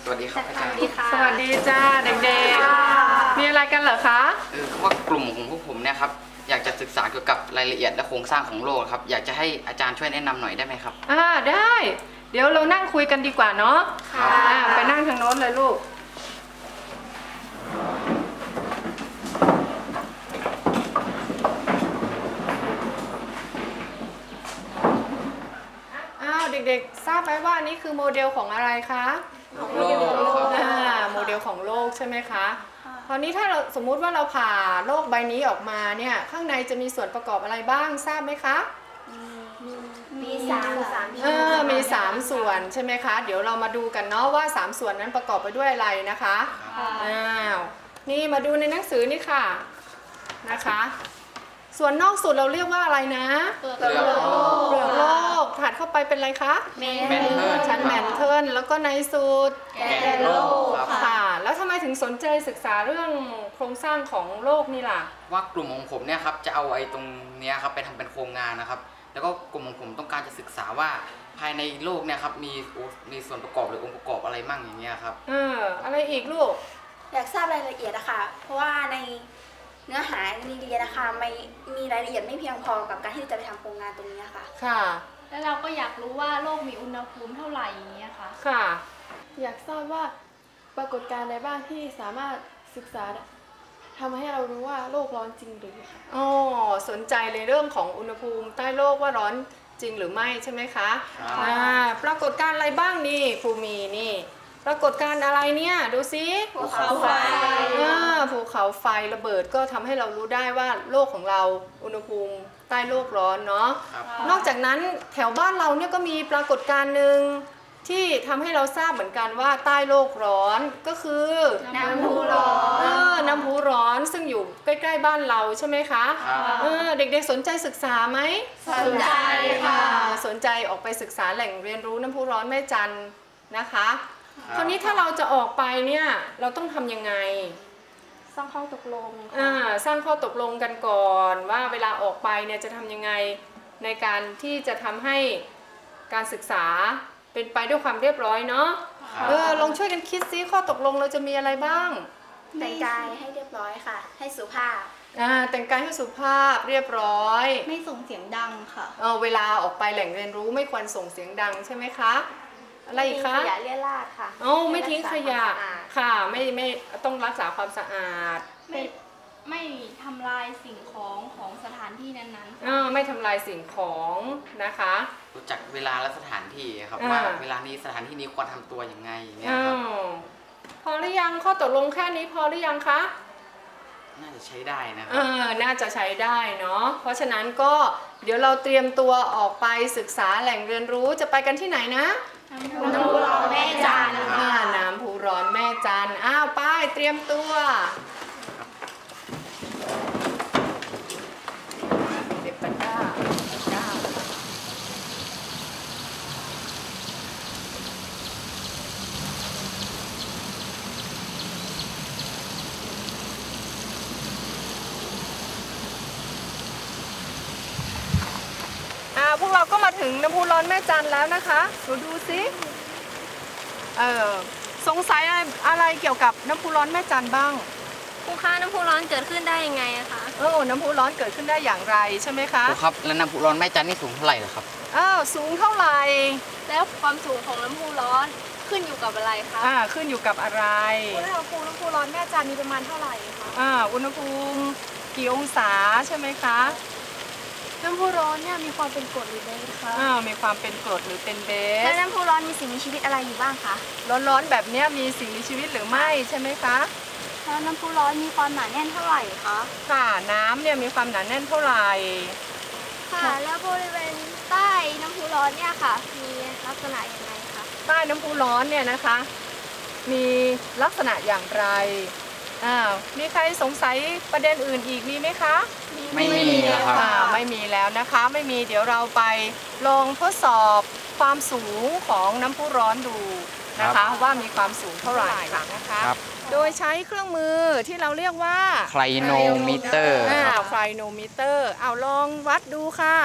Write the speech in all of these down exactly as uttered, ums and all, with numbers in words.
สวัสดีครับอาจารย์สวัสดีจ้าเด็กๆมีอะไรกันเหรอคะเออว่ากลุ่มของพวกผมเนี่ยครับอยากจะศึกษาเกี่ยวกับรายละเอียดและโครงสร้างของโลกครับอยากจะให้อาจารย์ช่วยแนะนำหน่อยได้ไหมครับอ่าได้เดี๋ยวเรานั่งคุยกันดีกว่าเนาะค่ะไปนั่งทางโน้นเลยลูกอ้าวเด็กๆทราบไหมว่านี่คือโมเดลของอะไรคะโลกครับอ่าโมเดลของโลกใช่ไหมคะคราวนี้ถ้าเราสมมุติว่าเราผ่าโลกใบนี้ออกมาเนี่ยข้างในจะมีส่วนประกอบอะไรบ้างทราบไหมคะมีสามสามเออมีสามส่วนใช่ไหมคะเดี๋ยวเรามาดูกันเนาะว่าสามส่วนนั้นประกอบไปด้วยอะไรนะคะอ้าวนี่มาดูในหนังสือนี่ค่ะนะคะส่วนนอกสุดเราเรียกว่าอะไรนะเปลือกโลกเปลือกโลกถัดเข้าไปเป็นอะไรคะแมนเทิลชั้นแมนเทิลแล้วก็ในสุดแกนโลกค่ะแล้วทำไมถึงสนใจศึกษาเรื่องโครงสร้างของโลกนี่ล่ะว่ากลุ่มของผมเนี่ยครับจะเอาไอ้ตรงเนี้ยครับไปทำเป็นโครงงานนะครับแล้วก็กลุ่มของผมต้องการจะศึกษาว่าภายในโลกเนี่ยครับมีมีส่วนประกอบหรือองค์ประกอบอะไรมั่งอย่างเงี้ยครับเอออะไรอีกลูกอยากทราบรายละเอียดนะคะเพราะว่าในเนื้อหาในเรียนนะคะไม่มีรายละเอียดไม่เพียงพอกับการที่จะไปทำโครงงานตรงนี้ค่ะค่ะแล้วเราก็อยากรู้ว่าโลกมีอุณหภูมิเท่าไหร่อย่างเงี้ยค่ะค่ะอยากทราบว่าปรากฏการณ์ใดบ้างที่สามารถศึกษาทำให้เรารู้ว่าโลกร้อนจริงหรือค่ะอ๋อสนใจในเรื่องของอุณหภูมิใต้โลกว่าร้อนจริงหรือไม่ใช่ไหมคะอ่าปรากฏการณ์อะไรบ้างนี่ครูมีนี่ปรากฏการณ์อะไรเนี่ยดูซิภูเขาไฟอ่าภูเขาไฟระเบิดก็ทำให้เรารู้ได้ว่าโลกของเราอุณหภูมิใต้โลกร้อนเนาะนอกจากนั้นแถวบ้านเราเนี่ยก็มีปรากฏการณ์หนึ่งที่ทำให้เราทราบเหมือนกันว่าใต้โลกร้อนก็คือน้ำพุร้อนเออน้ำพุร้อนซึ่งอยู่ใกล้ๆบ้านเราใช่ไหมคะเออเด็กๆสนใจศึกษาไหมสนใจค่ะสนใจออกไปศึกษาแหล่งเรียนรู้น้ำพุร้อนแม่จันนะคะคราวนี้ถ้าเราจะออกไปเนี่ยเราต้องทำยังไงสร้างข้อตกลงอ่าสร้างข้อตกลงกันก่อนว่าเวลาออกไปเนี่ยจะทำยังไงในการที่จะทำให้การศึกษาเป็นไปด้วยความเรียบร้อยเนาะเออลองช่วยกันคิดซิข้อตกลงเราจะมีอะไรบ้างแต่งกายให้เรียบร้อยค่ะให้สุภาพอ่าแต่งกายให้สุภาพเรียบร้อยไม่ส่งเสียงดังค่ะเออเวลาออกไปแหล่งเรียนรู้ไม่ควรส่งเสียงดังใช่ไหมคะอะไรอีกคะขยะเลี่ยราดค่ะโอ้ไม่ทิ้งขยะค่ะไม่ไม่ต้องรักษาความสะอาดไม่ไม่ทำลายสิ่งของของสถานที่นั้นๆเออไม่ทำลายสิ่งของนะคะรู้จักเวลาและสถานที่ครับว่าเวลานี้สถานที่นี้ควรทำตัวอย่างไงอย่างเงี้ยครับพอหรือยังข้อตกลงแค่นี้พอหรือยังคะน่าจะใช้ได้นะครับเออน่าจะใช้ได้เนาะเพราะฉะนั้นก็เดี๋ยวเราเตรียมตัวออกไปศึกษาแหล่งเรียนรู้จะไปกันที่ไหนนะน้ำพุร้อนแม่จันอ่าน้ำพุร้อนแม่จันอ้าวไปเตรียมตัวเด็กปันก้าปันก้าอ่าพวกเราก็มาถึงน้ำพุร้อนแม่จันแล้วนะคะดูดูสิเออสงสัยอะไรอะไรเกี่ยวกับน้ำพุร้อนแม่จันบ้างครูคะน้ำพุร้อนเกิดขึ้นได้ยังไงอะคะเออน้ำพุร้อนเกิดขึ้นได้อย่างไรใช่ไหมคะครูครับแล้วน้ำพุร้อนแม่จันนี่สูงเท่าไหร่ล่ะครับอ้าวสูงเท่าไหร่แล้วความสูงของน้ำพุร้อนขึ้นอยู่กับอะไรคะอ่าขึ้นอยู่กับอะไรอุณหภูมิน้ำพุร้อนแม่จันมีประมาณเท่าไหร่คะอ่าอุณหภูมิกี่องศาใช่ไหมคะน้ำพุร้อนเนี่ยมีความเป็นกรดหรือเบสคะอ่ามีความเป็นกรดหรือเป็นเบสแล้วน้ำพุร้อนมีสิ่งมีชีวิตอะไรอยู่บ้างคะร้อนๆแบบนี้มีสิ่งมีชีวิตหรือไม่ใช่ไหมคะแล้วน้ำพุร้อนมีความหนาแน่นเท่าไหร่คะค่ะน้ำเนี่ยมีความหนาแน่นเท่าไหร่ค่ะแล้วบริเวณใต้น้ำพุร้อนเนี่ยค่ะมีลักษณะยังไงคะใต้น้ำพุร้อนเนี่ยนะคะมีลักษณะอย่างไรอ้าวมีใครสงสัยประเด็นอื่นอีกมีไหมคะไม่มีแล้วค่ะไม่มีแล้วนะคะไม่มีเดี๋ยวเราไปลองทดสอบความสูงของน้ำพุร้อนดูนะคะว่ามีความสูงเท่าไหร่นะคะโดยใช้เครื่องมือที่เราเรียกว่าไคลโนมิเตอร์อ่าไคลโนมิเตอร์เอาลองวัดดูค่ะ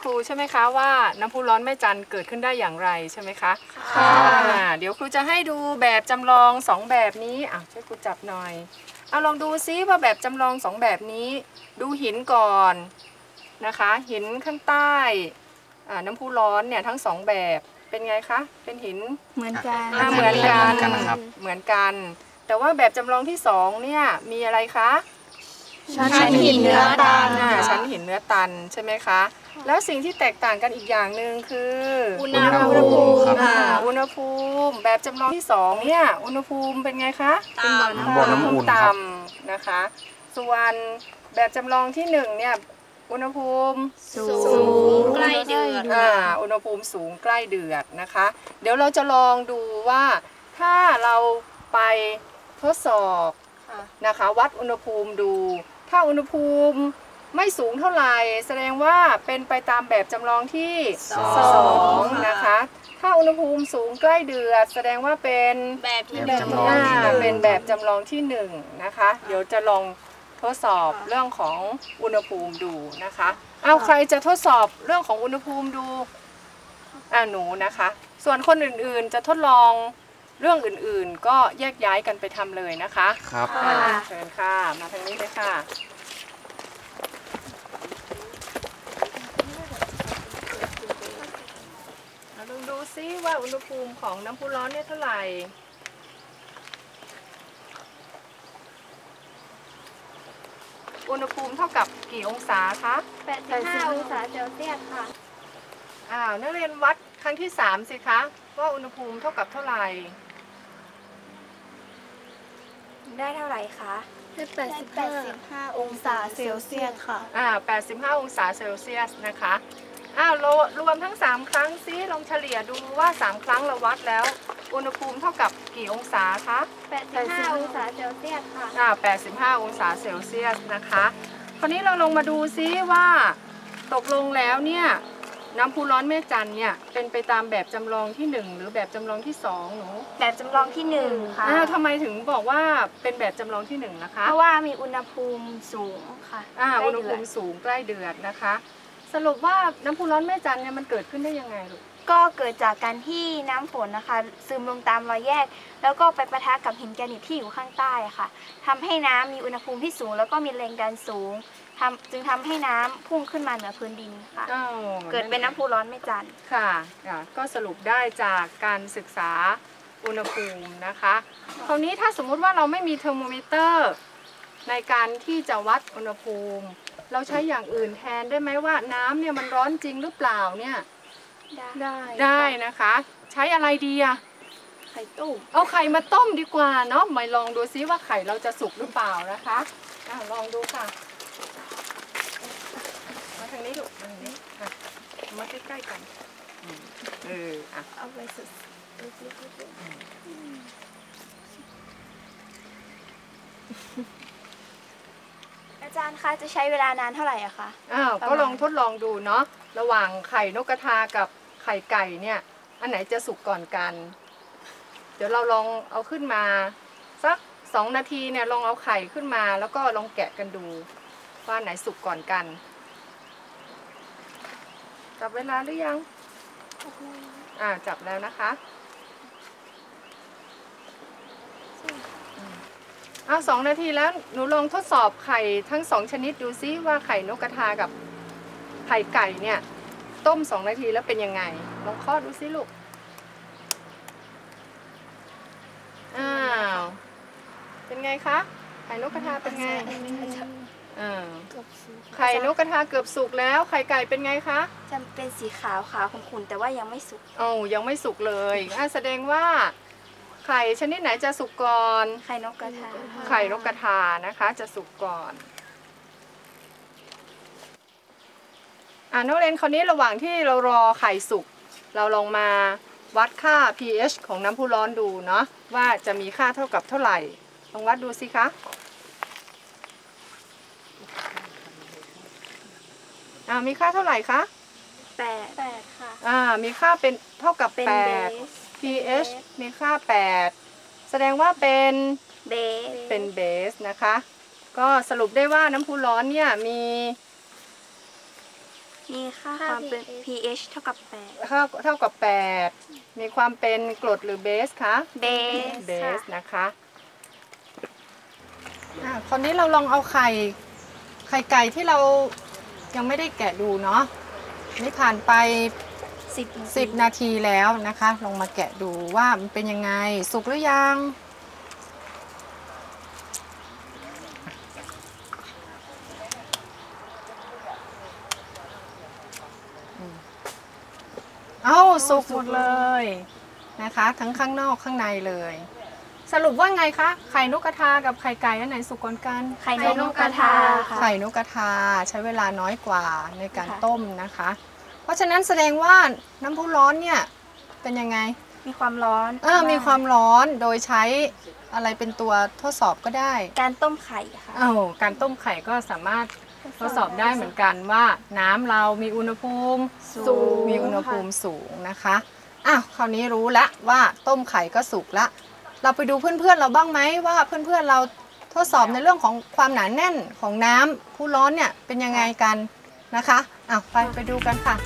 รูใช่ไหมคะว่าน้ำพุร้อนแม่จันเกิดขึ้นได้อย่างไรใช่ไหมคะค่ะเดี๋ยวครูจะให้ดูแบบจำลองสองแบบนี้อ่ะช่วยครูจับหน่อยเอาลองดูซิว่าแบบจำลองสองแบบนี้ดูหินก่อนนะคะหินข้างใต้อ่าน้ำพุร้อนเนี่ยทั้งสองแบบเป็นไงคะเป็นหินเหมือนกันอ่าเหมือนกันเหมือนกันนะครับเหมือนกัน แต่ว่าแบบจำลองที่สองเนี่ยมีอะไรคะชั้นหินเนื้อตันอ่าชั้นหินเนื้อตันใช่ไหมคะแล้วสิ่งที่แตกต่างกันอีกอย่างหนึ่งคืออุณหภูมิครับอ่าอุณหภูมิแบบจำลองที่สองเนี่ยอุณหภูมิเป็นไงคะเป็นบ่อน้ำบ่อน้ำอุ่นครับต่ำนะคะ ส่วนแบบจำลองที่หนึ่งเนี่ยอุณหภูมิสูงใกล้เดือดอ่าอุณหภูมิสูงใกล้เดือดนะคะ เดี๋ยวเราจะลองดูว่าถ้าเราไปทดสอบนะคะวัดอุณหภูมิดู ถ้าอุณหภูมิไม่สูงเท่าไหร่แสดงว่าเป็นไปตามแบบจำลองที่สองนะคะถ้าอุณหภูมิสูงใกล้เดือดแสดงว่าเป็นแบบที่แบบหนึ่งจำลองอ่าที่หนึ่งเป็นแบบจำลองที่หนึ่งนะคะเดี๋ยวจะลองทดสอบเรื่องของอุณหภูมิดูนะคะเอาใครจะทดสอบเรื่องของอุณหภูมิดูอ่าหนูนะคะ ส่วนคนอื่นๆจะทดลองเรื่องอื่นๆ ก็แยกย้ายกันไปทำเลยนะคะครับอ่าเชิญค่ะมาทางนี้เลยค่ะเอาลองดูซิว่าอุณหภูมิของน้ำพุร้อนเนี่ยเท่าไหร่ อุณหภูมิเท่ากับกี่องศาคะแปดสิบห้าองศาเซลเซียสค่ะอ้าวนักเรียนวัดครั้งที่สามสิคะว่าอุณหภูมิเท่ากับเท่าไหร่ได้เท่าไหร่คะแปดสิบห้าองศาเซลเซียสค่ะอ่าแปดสิบห้าองศาเซลเซียสนะคะอ้าวเรารวมทั้งสามครั้งซิลองเฉลี่ยดูว่าสามครั้งเราวัดแล้ว อุณหภูมิเท่ากับกี่องศาคะแปดสิบห้าองศาเซลเซียสค่ะอ่าแปดสิบห้าองศาเซลเซียสนะคะคราวนี้เราลงมาดูซิว่าตกลงแล้วเนี่ยน้ำพุร้อนแม่จันเนี่ยเป็นไปตามแบบจำลองที่หนึ่งหรือแบบจำลองที่สองหนูแบบจำลองที่หนึ่งค่ะอ้าวทำไมถึงบอกว่าเป็นแบบจำลองที่หนึ่งนะคะเพราะว่ามีอุณหภูมิสูงค่ะอ่าใกล้อุณหเดืภูอดมิสูงใกล้เดือดนะคะ สรุปว่าน้ำพุร้อนแม่จันเนี่ยมันเกิดขึ้นได้ยังไงลูกก็เกิดจากการที่น้ำฝนนะคะ ซึมลงตามรอยแยก แล้วก็ไปปะทะกับหินแกรนิตที่อยู่ข้างใต้อะค่ะทำให้น้ำมีอุณหภูมิที่สูง แล้วก็มีแรงดันสูงทำจึงทำให้น้ำพุ่งขึ้นมาเหนือพื้นดินค่ะอ้าวเกิดเป็นน้ำพุร้อนแม่จันค่ะอ่าก็สรุปได้จากการศึกษาอุณหภูมินะคะคราวนี้ถ้าสมมุติว่าเราไม่มีเทอร์โมมิเตอร์ในการที่จะวัดอุณหภูมิ เราใช้อย่างอื่นแทนได้ไหมว่าน้ำเนี่ยมันร้อนจริงหรือเปล่าเนี่ยได้ได้นะคะ ใช้อะไรดีอะไข่ต้มเอาไข่มาต้มดีกว่าเนาะมาลองดูซิว่าไข่เราจะสุกหรือเปล่านะคะอ่ะลองดูค่ะมาทางนี้ลูกมาทางนี้อ่ะมาใกล้ๆกันอืมเอออ่ะเอาไปสุดอาจารย์คะจะใช้เวลานานเท่าไหร่อะคะอ้าวประมาณก็ลองทดลองดูเนาะระหว่างไข่นกกระทากับไข่ไก่เนี่ยอันไหนจะสุกก่อนกัน เดี๋ยวเราลองเอาขึ้นมาสักสองนาทีเนี่ยลองเอาไข่ขึ้นมาแล้วก็ลองแกะกันดูว่าอันไหนสุกก่อนกันจับเวลาหรือยังอ่าจับแล้วนะคะอ้าวสองนาทีแล้วหนูลองทดสอบไข่ทั้งสองชนิดดูซิว่าไข่นกกระทากับไข่ไก่เนี่ยต้มสองนาทีแล้วเป็นยังไงลองเคาะดูซิลูกอ้าวเป็นไงคะไข่นกกระทาเป็นไงอ่าไข่นกกระทาเกือบสุกแล้วไข่ไก่เป็นไงคะจะเป็นสีขาวขาวขุ่นๆแต่ว่ายังไม่สุกโอ้ยังไม่สุกเลยอ่ะแสดงว่าไข่ชนิดไหนจะสุกก่อนไข่นกกระทาไข่นกกระทานะคะ จะสุกก่อนอ่านักเรียนคราวนี้ระหว่างที่เรารอไข่สุกเราลองมาวัดค่า pH ของน้ำพุร้อนดูเนาะว่าจะมีค่าเท่ากับเท่าไหร่ลองวัดดูสิคะอ่ามีค่าเท่าไหร่คะแปดแปดค่ะอ่ามีค่าเป็นเท่ากับเป็นแปเบดส pH มีค่าแปดแสดงว่าเป็นเบสเป็นเบสนะคะก็สรุปได้ว่าน้ำพุร้อนเนี่ยมีมีค่าความเป็น pH เท่ากับแปดเท่าเท่ากับแปดมีความเป็นกรดหรือเบสคะเบสเบสนะคะอ่ะคราวนี้เราลองเอาไข่ไข่ไก่ที่เรายังไม่ได้แกะดูเนาะนี่ผ่านไปสิบสิบนาทีแล้วนะคะลองมาแกะดูว่ามันเป็นยังไงสุกหรือยังเอ้าสุกหมดเลยนะคะทั้งข้างนอกข้างในเลย สรุปว่าไงคะไข่นกกระทากับไข่ไก่อันไหนสุกก่อนกันไข่นกกระทาค่ะไข่นกกระทาใช้เวลาน้อยกว่าในการค่ะต้มนะคะ เพราะฉะนั้นแสดงว่าน้ำพุร้อนเนี่ยเป็นยังไงมีความร้อนเออมีความร้อนโดยใช้อะไรเป็นตัวทดสอบก็ได้การต้มไข่ค่ะเออการต้มไข่ก็สามารถทดสอบได้เหมือนกันว่าน้ำเรามีอุณหภูมิสูงมีอุณหภูมิสูงนะคะอ้าวคราวนี้รู้ละว่าต้มไข่ก็สุกละเราไปดูเพื่อนๆเราบ้างไหมว่าเพื่อนๆเราทดสอบในเรื่องของความหนาแน่นของน้ำผู้ร้อนเนี่ยเป็นยังไงกันนะคะอ้าวไปไปดูกันค่ะ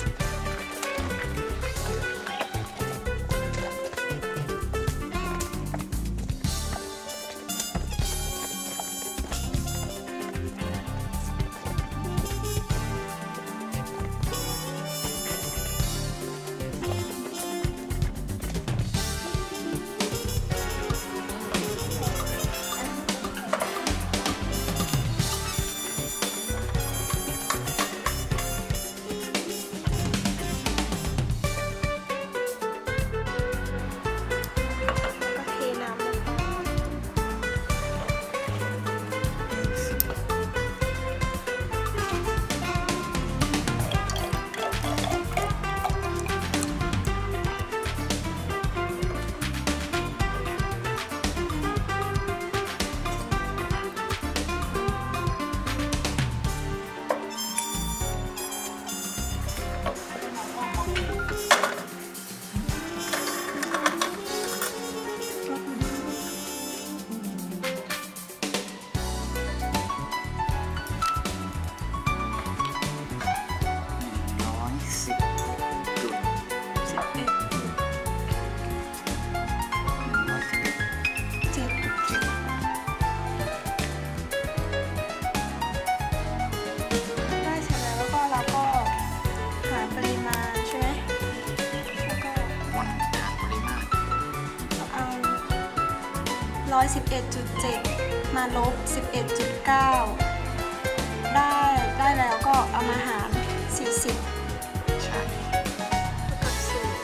ร้อยสิบเอ็ดจุดเจ็ดมาลบ สิบเอ็ดจุดเก้า ได้ได้แล้วก็เอามาหาร สี่สิบใช่กับศูนย์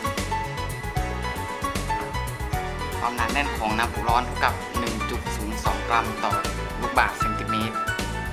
ความหนาแน่นของน้ำพุร้อนเท่ากับ หนึ่งจุดศูนย์สอง กรัมต่อลูกบาศก์เซนติเมตร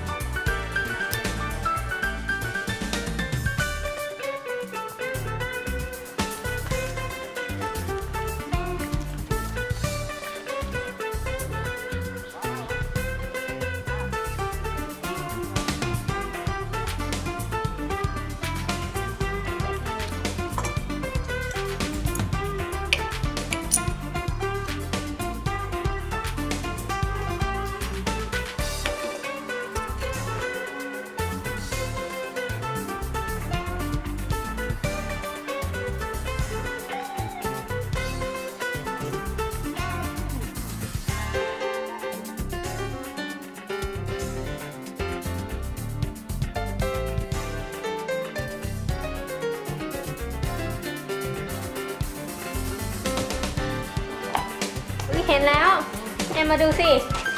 เห็นแล้วแอมมาดูสิ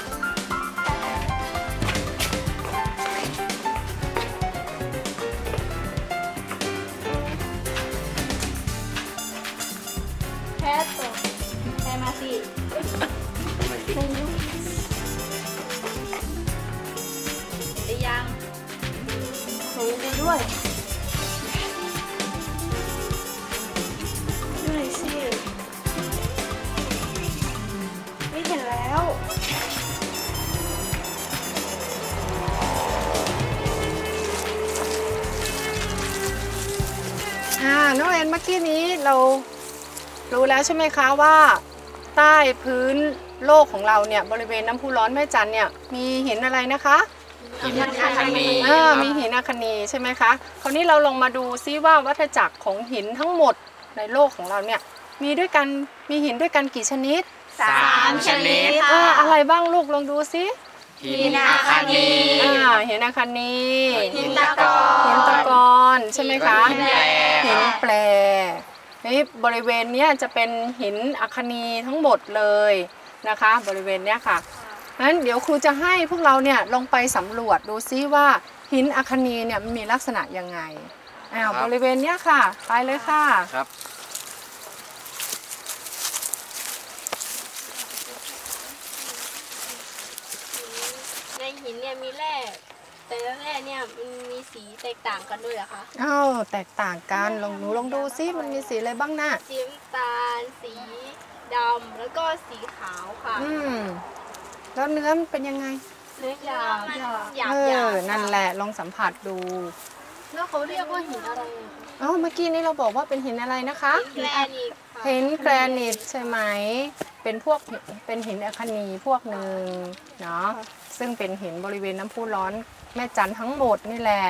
แพทย์แพทย์มาสิได้ยังหนูดูด้วยดูหน่อยสิไม่เห็นแล้วอ่าน้องแอนเมื่อกี้นี้เรารู้แล้วใช่ไหมคะว่าใต้พื้นโลกของเราเนี่ยบริเวณน้ำพุร้อนแม่จันเนี่ยมีหินอะไรนะคะหินอัคนีอ่ามีหินอัคนีใช่ไหมคะคราวนี้เราลองมาดูซิว่าวัฏจักรของหินทั้งหมดในโลกของเราเนี่ยมีด้วยกันมีหินด้วยกันกี่ชนิดสามชนิดอ่าอะไรบ้างลูกลองดูซิหินอัคนีอ่าหินอัคนีหินตะกอนหินตะกอนใช่ไหมคะหินแปรหินแปรนี่บริเวณเนี้ยจะเป็นหินอัคนีทั้งหมดเลยนะคะบริเวณเนี้ยค่ะงั้นเดี๋ยวครูจะให้พวกเราเนี่ยลองไปสำรวจดูซิว่าหินอัคนีเนี่ยมันมีลักษณะยังไงอ้าวบริเวณเนี้ยค่ะไปเลยค่ะครับในหินเนี่ยมีแร่แต่ละแร่เนี่ยมันมีสีแตกต่างกันด้วยเหรอคะอ้าวแตกต่างกันลองหนูลองดูซิมันมีสีอะไรบ้างนะสีน้ำตาล สีดำแล้วก็สีขาวค่ะอืมแล้วเนื้อมันเป็นยังไงเนื้อหยาบหยาบหยาเอบ อนั่นแหละลองสัมผัสดูแล้วเขาเรียกว่าหินอะไรเอ้าเมื่อกี้นี้เราบอกว่าเป็นหินอะไรนะคะหินแกรนิตค่ะหินแกรนิตใช่ไหมเป็นพวกเป็นหินอัคนีพวกหนึ่งเนาะซึ่งเป็นหินบริเวณน้ำพุร้อนแม่จันทั้งหมดนี่แหละ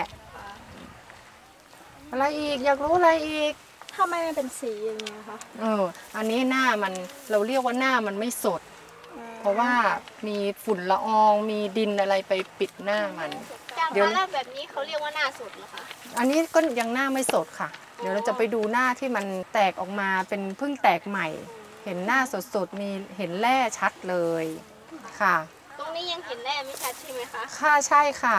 อะไรอีกอยากรู้อะไรอีกทำไมมันเป็นสีอย่างเงี้ยคะเอออันนี้หน้ามันเราเรียกว่าหน้ามันไม่สด เพราะว่ามีฝุ่นละอองมีดินอะไรไปปิดหน้ามันจากเดี๋ยวนั้นแล้วแบบนี้เขาเรียกว่าหน้าสดเหรอคะอันนี้ก็ยังหน้าไม่สดค่ะ เดี๋ยวเราจะไปดูหน้าที่มันแตกออกมาเป็นเพิ่งแตกใหม่ เห็นหน้าสดๆมีเห็นแร่ชัดเลยค่ะตรงนี้ยังเห็นแร่ไม่ชัดใช่ไหมคะค่ะใช่ค่ะ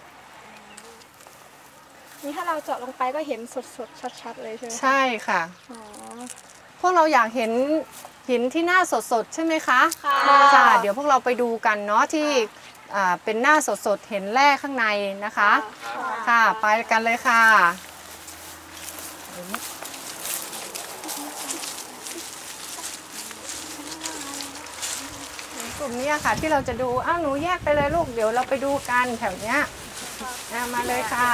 นี่ถ้าเราเจาะลงไปก็เห็นสดๆชัดๆเลยใช่ไหมคะใช่ค่ะอ๋อพวกเราอยากเห็นหินที่หน้าสดๆใช่ไหมคะค่ะค่ะเดี๋ยวพวกเราไปดูกันเนาะที่อ่าเป็นหน้าสดๆเห็นแร่ข้างในนะคะ ค่ะไปกันเลยค่ะกลุ่มนี้ค่ะที่เราจะดูอ้าวหนูแยกไปเลยลูกเดี๋ยวเราไปดูกันแถวเนี้ยอ่ะมาเลยค่ะ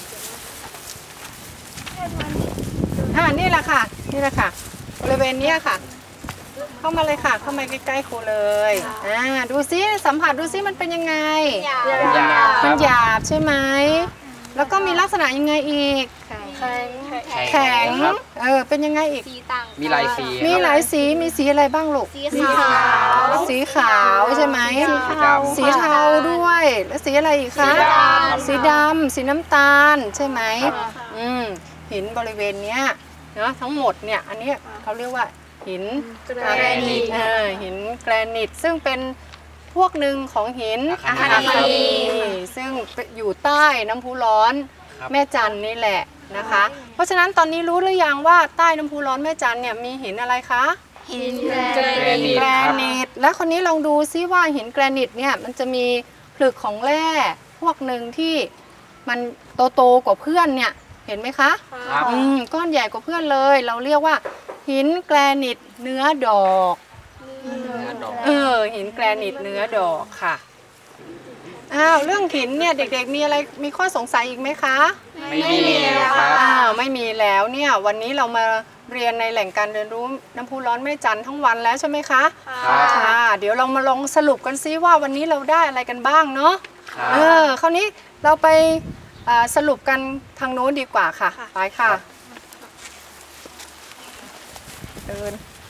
อ่านี่แหละค่ะนี่แหละค่ะบริเวณเนี้ยค่ะ เข้ามาเลยค่ะเข้ามาใกล้ๆครูเลยอ่าดูซิสัมผัสดูซิมันเป็นยังไงหยาบหยาบมันหยาบใช่ไหมแล้วก็มีลักษณะยังไงอีกแข็งแข็งครับเออเป็นยังไงอีกสีต่างมีหลายสีมีหลายสีมีสีอะไรบ้างลูกสีขาวสีขาวใช่ไหมสีดำสีเทาด้วยแล้วสีอะไรอีกคะสีดำสีดำสีน้ำตาลใช่ไหมอืมหินบริเวณเนี้ยเนาะทั้งหมดเนี่ยอันเนี้ยเขาเรียกว่าหินแกรนิตเออหินแกรนิตซึ่งเป็นพวกหนึ่งของหินอัคนีอัคนีซึ่งอยู่ใต้น้ำพุร้อนครับแม่จันนี่แหละนะคะ เพราะฉะนั้นตอนนี้รู้หรือยังว่าใต้น้ำพุร้อนแม่จันเนี่ยมีหินอะไรคะหินแกรนิตแกรครับนิตและคนนี้ลองดูซิว่าหินแกรนิตเนี่ยมันจะมีผลึกของแร่พวกหนึ่งที่มันโตๆกว่าเพื่อนเนี่ยเห็นไหมคะครับอืมก้อนใหญ่กว่าเพื่อนเลย เราเรียกว่าหินแกรนิตเนื้อดอกเนื้อดอกเออหินแกรนิตเนื้อดอกค่ะอ้าวเรื่องหินเนี่ยเด็กๆมีอะไรมีข้อสงสัยอีกไหมคะไม่มีแล้วครับอ้าวไม่มีแล้วเนี่ยวันนี้เรามาเรียนในแหล่งการเรียนรู้น้ำพุร้อนแม่จันทั้งวันแล้วใช่ไหมคะครับค่ะเดี๋ยวเรามาลองสรุปกันซิว่าวันนี้เราได้อะไรกันบ้างเนาะครับเออคราวนี้เราไปอ่าสรุปกันทางโน้นดีกว่าค่ะไปค่ะเดิน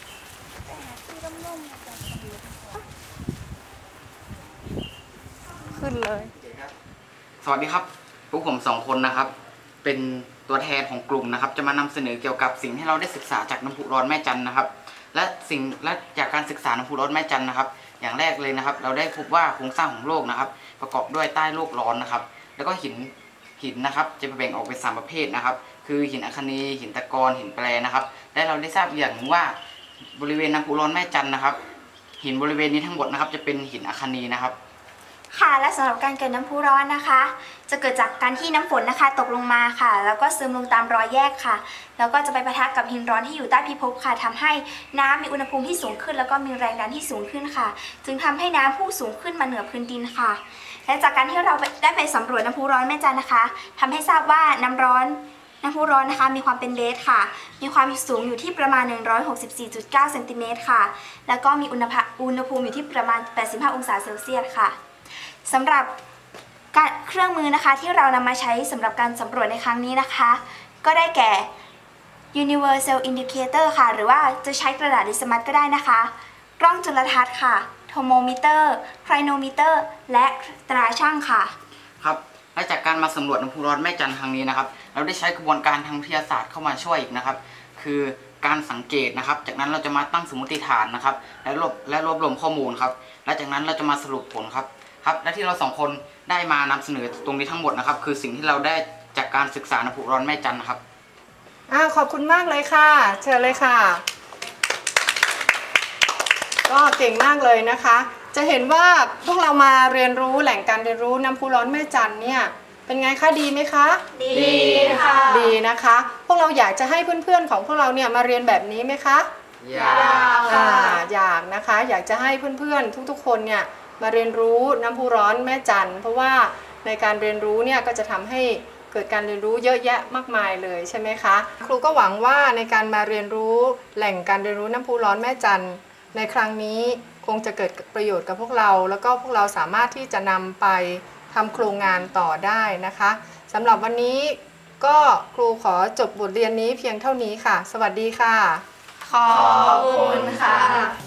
ขึ้นเลยสวัสดีครับพวกผมสองคนนะครับ เป็นตัวแทนของกลุ่มนะครับ จะมานำเสนอเกี่ยวกับสิ่งที่เราได้ศึกษาจากน้ำพุร้อนแม่จันนะครับ และสิ่งและจากการศึกษาน้ำพุร้อนแม่จันนะครับ อย่างแรกเลยนะครับ เราได้พบว่าโครงสร้างของโลกนะครับ ประกอบด้วยใต้โลกร้อนนะครับ แล้วก็หินหินนะครับ จะแบ่งออกเป็นสามประเภทนะครับ คือหินอัคนีหินตะกอนหินแปรนะครับและเราได้ทราบอย่างหนึ่งว่าบริเวณน้ำพุร้อนแม่จันนะครับ หินบริเวณนี้ทั้งหมดนะครับ จะเป็นหินอัคนีนะครับค่ะและสำหรับการเกิดน้ำพุร้อนนะคะ จะเกิดจากการที่น้ำฝนนะคะตกลงมาค่ะ แล้วก็ซึมลงตามรอยแยกค่ะ แล้วก็จะไปปะทะกับหินร้อนที่อยู่ใต้พิภพค่ะทำให้น้ำมีอุณหภูมิที่สูงขึ้น แล้วก็มีแรงดันที่สูงขึ้นค่ะ จึงทำให้น้ำพุ่งสูงขึ้นมาเหนือพื้นดินค่ะ และจากการที่เราได้ไปสำรวจน้ำพุร้อนแม่จันนะคะทำให้ทราบว่าน้ำร้อนน้ำพุร้อนนะคะมีความเป็นเลสค่ะ มีความสูงอยู่ที่ประมาณ หนึ่งร้อยหกสิบสี่จุดเก้า เซนติเมตรค่ะ แล้วก็มีอุณหภูมิอุณหภูมิอยู่ที่ประมาณ แปดสิบห้า องศาเซลเซียสค่ะสำหรับการเครื่องมือนะคะที่เรานำมาใช้สำหรับการสำรวจในครั้งนี้นะคะก็ได้แก่ Universal Indicator ค่ะหรือว่าจะใช้กระดาษหรือสมัดก็ได้นะคะกล้องจุลทรรศน์ค่ะโทโมมิเตอร์ไครโนมิเตอร์และตราช่างค่ะครับและจากการมาสำรวจน้ำพุร้อนแม่จันทร์ครั้งนี้นะครับเราได้ใช้กระบวนการทางวิทยาศาสตร์เข้ามาช่วยอีกนะครับคือการสังเกตนะครับจากนั้นเราจะมาตั้งสมมติฐานนะครับและรวบและรวบรวมข้อมูลครับและจากนั้นเราจะมาสรุปผลครับครับและที่เราสองคนได้มานำเสนอตรงนี้ทั้งหมดนะครับคือสิ่งที่เราได้จากการศึกษาน้ำพุร้อนแม่จันทร์นะครับอ่าขอบคุณมากเลยค่ะเชิญเลยค่ะก็เก่งมากเลยนะคะจะเห็นว่าพวกเรามาเรียนรู้แหล่งการเรียนรู้น้ำพุร้อนแม่จันทร์เนี่ยเป็นไงคะดีไหมคะดีค่ะดีนะคะพวกเราอยากจะให้เพื่อนๆของพวกเราเนี่ยมาเรียนแบบนี้ไหมคะอยากค่ะอยากนะคะอยากจะให้เพื่อนๆทุกๆคนเนี่ยมาเรียนรู้น้ำพุร้อนแม่จันทร์เพราะว่าในการเรียนรู้เนี่ยก็จะทำให้เกิดการเรียนรู้เยอะแยะมากมายเลยใช่ไหมคะครูก็หวังว่าในการมาเรียนรู้แหล่งการเรียนรู้น้ำพุร้อนแม่จันทร์ในครั้งนี้คงจะเกิดประโยชน์กับพวกเราแล้วก็พวกเราสามารถที่จะนำไปทำโครงงานต่อได้นะคะสำหรับวันนี้ก็ครูขอจบบทเรียนนี้เพียงเท่านี้ค่ะสวัสดีค่ะขอบคุณค่ะ